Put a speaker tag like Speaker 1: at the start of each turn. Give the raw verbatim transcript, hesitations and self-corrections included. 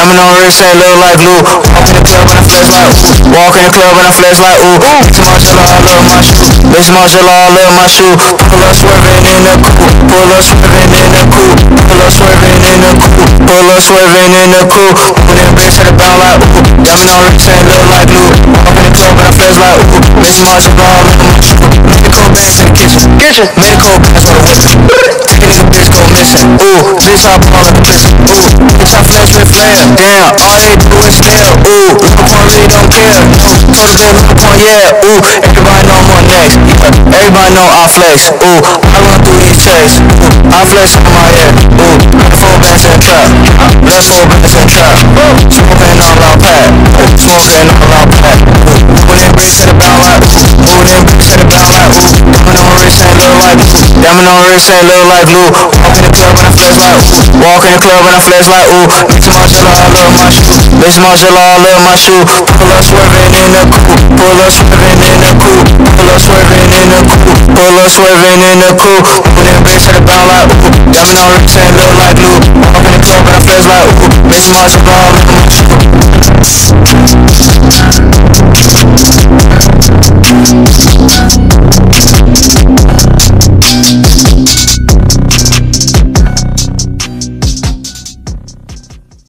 Speaker 1: Diamond on wrist ain't look like glue. Walk in the club and I flex like ooh. Walk in the club and I flex like ooh. Bitch Marcella, I love my shoe. Bitch Marcella, I love my shoe. Pull up swerving in the coupe. Pull up swerving in the coupe. Pull up swerving in the coupe. Pull up swerving in the coupe. Put in bricks at the bound like ooh. Diamond on wrist ain't look like glue. Walk in the club and I flex like ooh. Bitch Marcella, I love my shoe. Medical bags in the kitchen. Kitchen. Medical bags for the whipping. Take a nigga bitch go missing. Ooh. Bitch I ball like a bitch. Ooh. Bitch I flex with flair. Damn. All they do is stare. Ooh. Little pun really don't care. No. Told the little pun yeah. Ooh. Everybody know I'm on next. Yeah. Everybody know I flex. Ooh. I run through these checks. Ooh. I flex on my head. Ooh. Got the full bands in the trap. Let's full bands in the trap. Smoking all out pack. Smoking all out pack. Moving in bricks at the bound like ooh. Moving in bricks at the bound like ooh. Diamond on wrist ain't look like glue. Diamond on wrist ain't look like glue. Walk in the club and I flex like ooh. Walk in the club and I flex like ooh. Bitch Marcella, I love my shoe. Bitch Marcella, I love my shoe. Pull up swerving in the coupe. Pull up swerving in the coupe. Pull up swerving in the coupe. Pull up swerving in the coupe. Moving in bricks at the bound like ooh. Diamond on wrist ain't look like glue. Walk in the club and I flex like ooh. Bitch Marcella, I love my shoe.